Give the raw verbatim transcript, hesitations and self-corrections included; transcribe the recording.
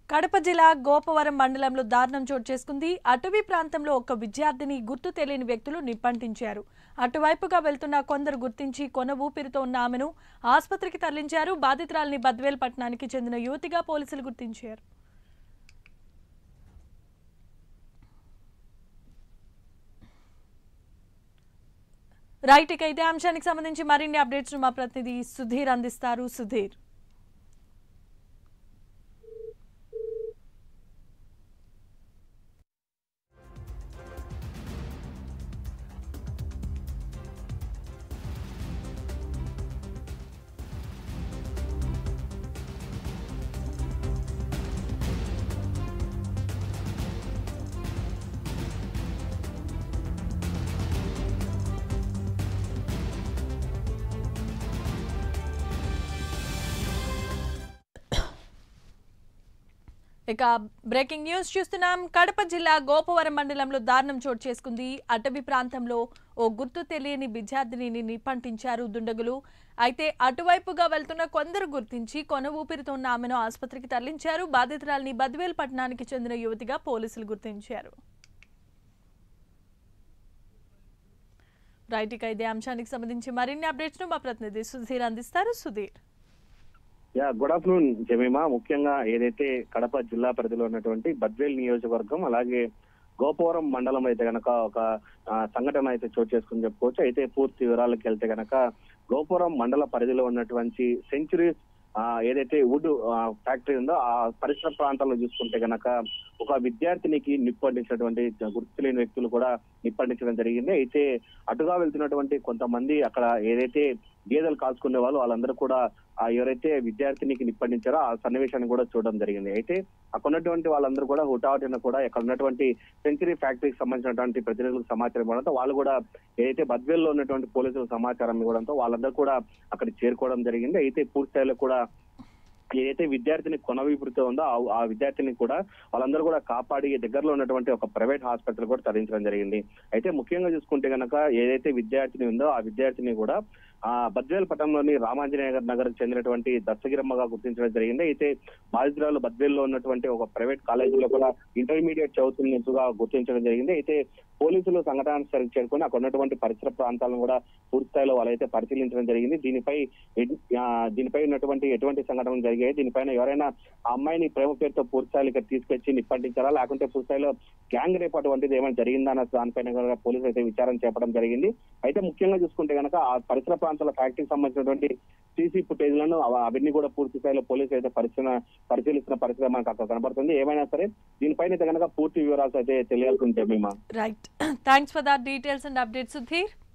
కడప జిల్లా గోపవరం మండలంలో దారుణం చోటు చేసుకుంది. అటవీ ప్రాంతంలో ఒక విద్యార్థిని గుర్తు తెలియని వ్యక్తులు నిప్పంటించారు. అటువైపుగా వెళ్తున్న కొందరు గుర్తించి కొన ఊపిరితో ఉన్న ఆమెను ఆసుపత్రికి తరలించారు. బాధితురాలిని బద్వేల్ పట్టణానికి చెందిన యువతిగా పోలీసులు గుర్తించారు. రైట్, ఇక ఇదే అంశానికి సంబంధించి మరిన్ని అప్డేట్స్ మా ప్రతినిధి సుధీర్ అందిస్తారు. సుధీర్, ఇక బ్రేకింగ్ న్యూస్ చూస్తున్నాం. కడప జిల్లా గోపవరం మండలంలో దారుణం చోటు చేసుకుంది. అటవీ ప్రాంతంలో ఓ గుర్తు తెలియని విద్యార్థిని నిప్పంటించారు దుండగులు. అయితే అటువైపుగా వెళ్తున్న కొందరు గుర్తించి కొన ఊపిరితో ఉన్న ఆమెను ఆసుపత్రికి తరలించారు. బాధితురాలిని బద్వేల్ పట్టణానికి చెందిన యువతిగా పోలీసులు గుర్తించారు. రైట్, ఇక ఇదే అంశానికి సంబంధించి మరిన్ని అప్డేట్స్ ను మా ప్రతినిధి సుధీర్ అందిస్తారు. Sudheer, yeah good afternoon Jemima. ముఖ్యంగా ఏదైతే కడప జిల్లా పరిధిలో ఉన్నటువంటి బద్వేల్ నియోజకవర్గం అలాగే గోపవరం మండలం అయితే గనక ఒక సంఘటన అయితే చోటు చేసుకుని చెప్పుకోవచ్చు. అయితే పూర్తి వివరాలకు వెళ్తే గనక గోపవరం మండల పరిధిలో ఉన్నటువంటి సెంచురీస్ ఏదైతే వుడ్ ఫ్యాక్టరీ ఉందో ఆ పరిసర ప్రాంతాల్లో చూసుకుంటే గనక ఒక విద్యార్థినికి నిప్పండించినటువంటి గుర్తు తెలియని వ్యక్తులు కూడా నిప్పండించడం జరిగింది. అయితే అటుగా వెళ్తున్నటువంటి కొంతమంది అక్కడ ఏదైతే గేదెలు కాల్చుకునే వాళ్ళు వాళ్ళందరూ కూడా ఎవరైతే విద్యార్థినికి నిప్పండించారో ఆ సన్నివేశాన్ని కూడా చూడడం జరిగింది. అయితే అక్కడ ఉన్నటువంటి వాళ్ళందరూ కూడా హుటాహుటిన కూడా ఇక్కడ ఉన్నటువంటి సెంచరీ ఫ్యాక్టరీకి సంబంధించినటువంటి ప్రతినిధులకు సమాచారం ఇవ్వడంతో వాళ్ళు కూడా ఏదైతే బద్వేల్లో ఉన్నటువంటి పోలీసులకు సమాచారం ఇవ్వడంతో వాళ్ళందరూ కూడా అక్కడికి చేరుకోవడం జరిగింది. అయితే పూర్తి స్థాయిలో కూడా ఏదైతే విద్యార్థిని కొన ఊపిరితో ఉందో ఆ విద్యార్థిని కూడా వాళ్ళందరూ కూడా కాపాడి దగ్గరలో ఉన్నటువంటి ఒక ప్రైవేట్ హాస్పిటల్ కూడా తరలించడం జరిగింది. అయితే ముఖ్యంగా చూసుకుంటే గనక ఏదైతే విద్యార్థిని ఉందో ఆ విద్యార్థిని కూడా ఆ బద్వేల్ పట్టణంలోని రామాంజనేయ నగర్ చెందినటువంటి దస్తగిరమ్మగా గుర్తించడం జరిగింది. అయితే బాధితురాలు బద్వేల్లో ఉన్నటువంటి ఒక ప్రైవేట్ కాలేజీలో కూడా ఇంటర్మీడియట్ చదువుతున్నట్టుగా గుర్తించడం జరిగింది. అయితే పోలీసులు సంఘటన స్థలికి చేరుకొని అక్కడ ఉన్నటువంటి పరిసర ప్రాంతాలను కూడా పూర్తి స్థాయిలో వాళ్ళైతే పరిశీలించడం జరిగింది. దీనిపై దీనిపై ఉన్నటువంటి ఎటువంటి సంఘటనలు జరిగాయి, దీనిపైన ఎవరైనా ఆ అమ్మాయిని ప్రేమ పేరుతో పూర్తి స్థాయిలో ఇక్కడ తీసుకొచ్చి నిప్పంటించారా లేకుంటే పూర్తి స్థాయిలో గ్యాంగ్ రేప్ అటువంటిది ఏమైనా జరిగిందా అన్న దానిపైన పోలీసులు అయితే విచారణ చేపడం జరిగింది. అయితే ముఖ్యంగా చూసుకుంటే కనుక ఆ పరిసర ప్రాంతాల ఫ్యాక్టరీకి సంబంధించినటువంటి సీసీ ఫుటేజ్లను అవన్నీ కూడా పూర్తి స్థాయిలో పోలీసులు అయితే పరిశీలన పరిశీలిస్తున్న పరిస్థితి మనకు అక్కడ కనబడుతుంది. ఏమైనా సరే దీనిపైన అయితే కనుక పూర్తి వివరాలు అయితే తెలియాల్సి ఉంటుంది. Right, thanks for that details and updates Sudheer.